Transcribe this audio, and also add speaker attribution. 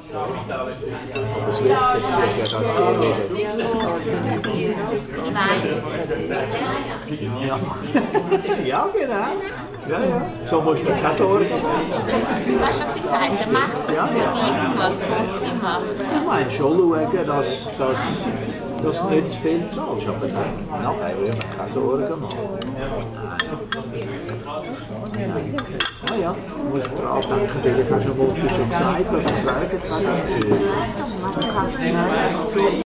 Speaker 1: Aber das Wichtigste ist ja, dass die ja. Ja, genau. Ja, ja. So musst du keine Sorgen machen.
Speaker 2: Weißt du, was ich sage? Der macht die Uhr, die macht.
Speaker 1: Ich meine schon schauen, dass du nicht zu viel zahlst, aber dann nachher will man keine Sorgen machen. Ah ja, du musst dran denken, vielleicht hast du schon gesagt oder fragen können.